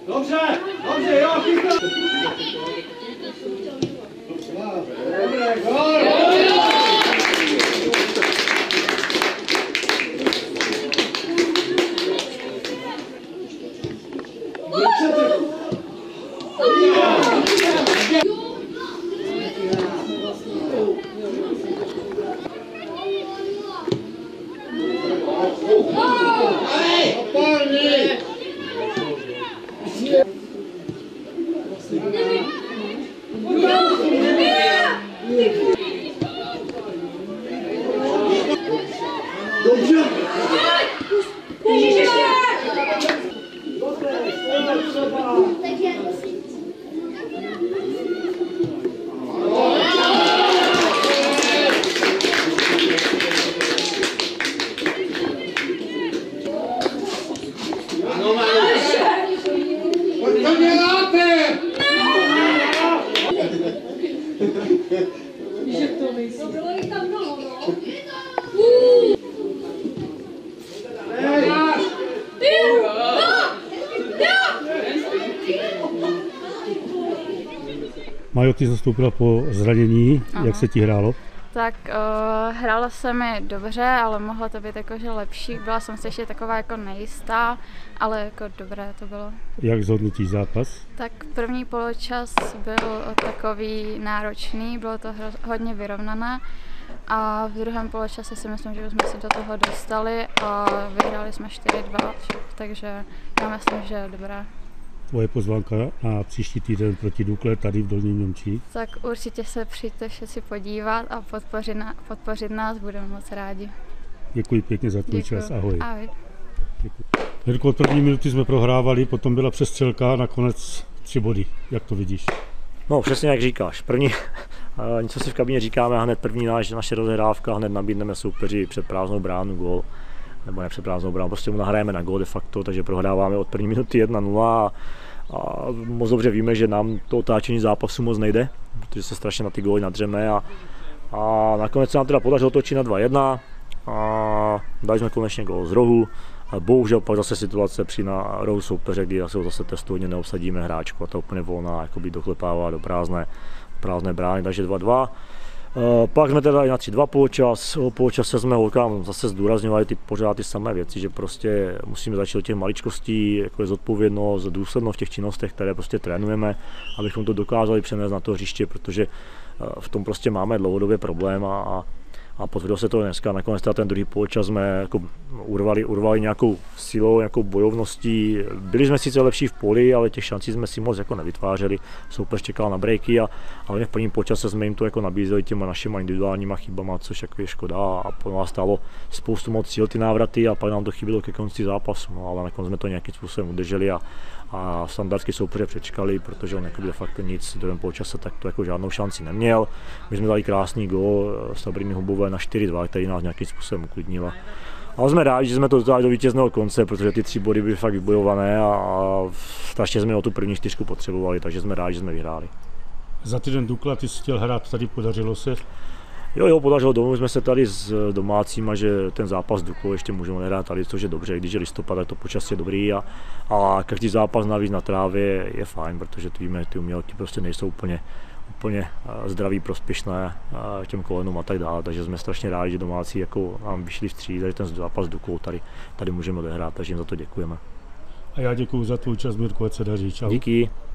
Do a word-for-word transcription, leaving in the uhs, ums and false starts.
Dobře, dobře, jo, chytá! Dobré, gol! Majo, ty zastoupila po zranění, aha. Jak se ti hrálo? Tak uh, hrála se mi dobře, ale mohlo to být jakože lepší. Byla jsem si ještě taková jako nejistá, ale jako dobré to bylo. Jak zhodnotíš zápas? Tak první poločas byl takový náročný, bylo to hodně vyrovnané. A v druhém poločase si myslím, že jsme se do toho dostali a vyhráli jsme čtyři dva, takže já myslím, že je dobré. Tvoje pozvánka na příští týden proti Dukle tady v Dolním Němčí? Tak určitě se přijďte všichni podívat a podpořit, na, podpořit nás, budeme moc rádi. Děkuji pěkně za tvůj čas, ahoj. Ahoj. Jirko, od první minuty jsme prohrávali, potom byla přestřelka, nakonec tři body. Jak to vidíš? No přesně jak říkáš. První, něco si v kabině říkáme a hned první náš, naše rozehrávka, hned nabídneme soupeři před prázdnou bránu gól. Nebo ne před prázdnou bránu, prostě mu nahrajeme na gól de facto, takže prohráváme od první minuty jedna nula a, a moc dobře víme, že nám to otáčení zápasu moc nejde, protože se strašně na ty góly nadřeme a, a nakonec se nám teda podařilo točit na dva jedna a dali jsme konečně gól z rohu. A bohužel pak zase situace při na rohu soupeře, kdy zase, zase testovně neobsadíme hráčku a ta úplně volná, jakoby doklepává do prázdné, prázdné brány, takže dva dva. Uh, pak jsme teda i na tři dva poločas, o poločase jsme holkám zase zdůrazňovali ty pořád ty samé věci, že prostě musíme začít od těch maličkostí, jako je zodpovědnost, důslednost v těch činnostech, které prostě trénujeme, abychom to dokázali přenést na to hřiště, protože uh, v tom prostě máme dlouhodobě problém a, a A potvrdilo se to dneska, nakonec ten druhý poločas jsme jako urvali, urvali nějakou silou, nějakou bojovností. Byli jsme sice lepší v poli, ale těch šancí jsme si moc jako nevytvářeli. Soupeř čekal na breaky a, a v prvním poločase jsme jim to jako nabízeli těma našimi individuálníma chybama, což jako je škoda a po nás stálo spoustu moc síl ty návraty a pak nám to chybilo ke konci zápasu, no, ale nakonec jsme to nějakým způsobem udrželi a, a standardky soupeře přečkali, protože on jako de facto nic v druhém poločase tak to jako žádnou šanci neměl. My jsme dali krásný gól s Sabriny Hubové na čtyři dva, který nás nějakým způsobem uklidnila. Ale jsme rádi, že jsme to dotáhli do vítězného konce, protože ty tři body byly fakt vybojované a, a strašně jsme o tu první čtyřku potřebovali, takže jsme rádi, že jsme vyhráli. Za týden Dukla ty jsi chtěl hrát, tady podařilo se? Jo, jo, podařilo, domluvili jsme se tady s domácíma, že ten zápas s Duklou ještě můžeme nehrát tady, což je dobře, když je listopad, tak to počasí je dobrý a, a každý zápas navíc na trávě je fajn, protože ty víme, ty umělky prostě nejsou úplně úplně zdraví, prospěšné těm kolenům a tak dále, takže jsme strašně rádi, že domácí jako nám vyšli vstříc, takže ten zápas s Duklou tady, tady můžeme odehrát, takže jim za to děkujeme. A já děkuji za tvůj čas, Mirko, ať se daří. Čau. Díky.